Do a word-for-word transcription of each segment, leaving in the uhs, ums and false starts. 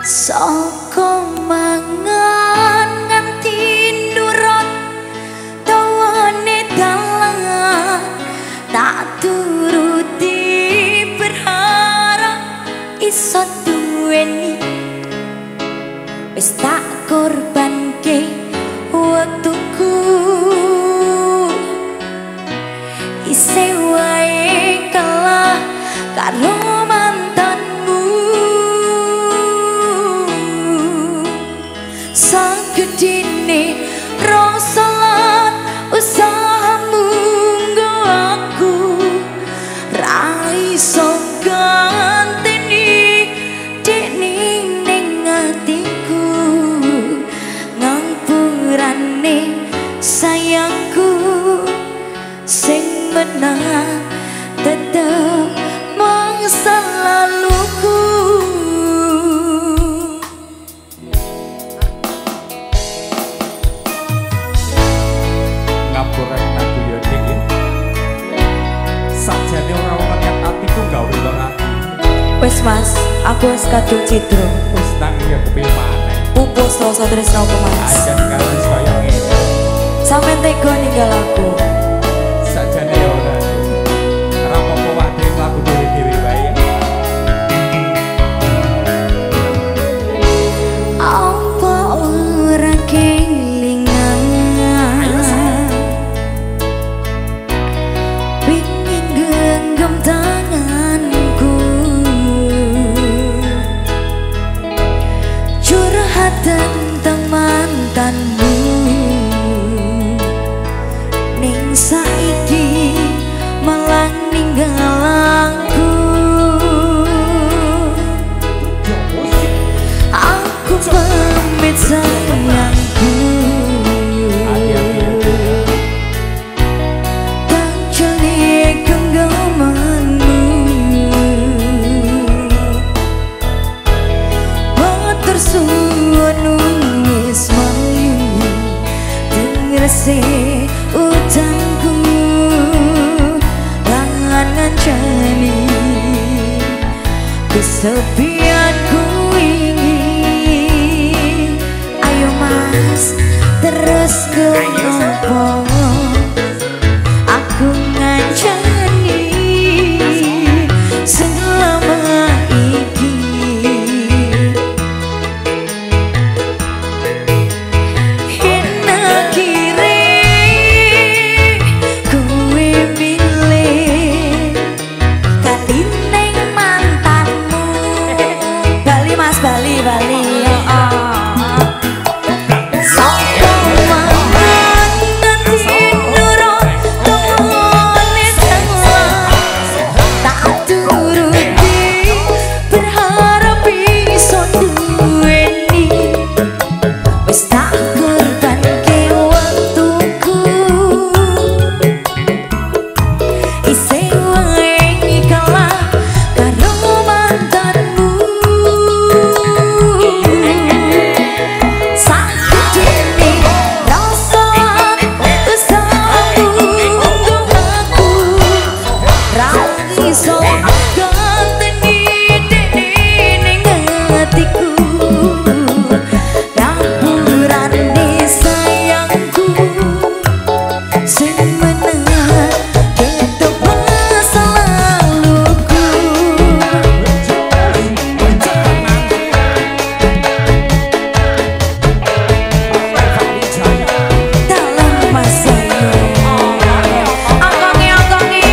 Saka mangan nganti nurut tawane dalan tak turuti berharap iso duweni wis tak korbanke waktuku isih wae kalah karo mantanmu sagedene rasa lan usahamu nggo aku ra iso ganteni dekne ning atiku ngampurane sayangku sing menang tetep masa laluku. Ngapura aku yo iki sajane ora wong niat atiku gawe karo ati Wes mas, aku wis kadung cidro wis nang ya kepiye maneh pupus rasa tresna apa mas aja karo kaya ngene sampe tega ninggal aku sajane yo ora ora apa-apa wae laku dhewe-dhewe wae apa ora kelingan pingin genggam tanganku curhat tentang mantanmu ning saiki malah ninggal aku aku pamit sayangku tak jeli genggamanmu matur suwun wis mayu dengrese utangku langan ngancani kesepianku ini ayo mas terus kenapa aku ngancani selama ini enak kiri kowe milih ganti neng mantanmu Bali mas Bali Bali ya sapa mangan nganti nurut tawane dalan tak turuti berharap iso duweni wis tak korbanke waktuku isih wae kalah karo mantanmu sakjane rasa usahamu nggo aku ra iso ganteni dekne ning atiku ngampurane sayangku sing menang tetep masa laluku dalam masa akongi akongi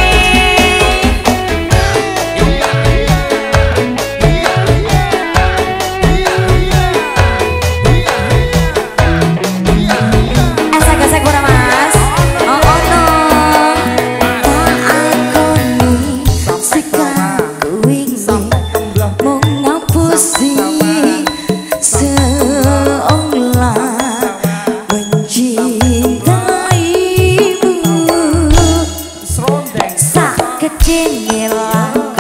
esek-esek ora mas oh oh no akoni sikapku iki mau ngapusi seolah mencintaimu srondeng sak kecil